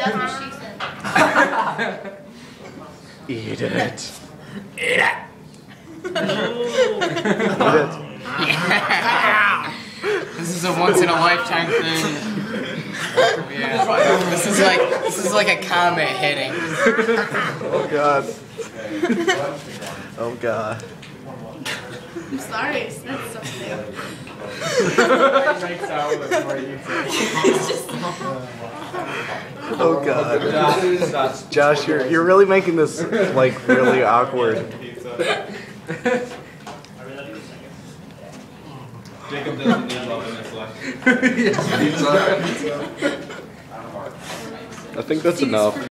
that's what she said. Eat it. Eat it. This is a once in a lifetime thing. Yeah. This is like a comet hitting. Oh god. Oh god. I'm sorry, I said something. Oh god. Josh, you're really making this like really awkward. Jacob doesn't need love in his life. I think that's enough.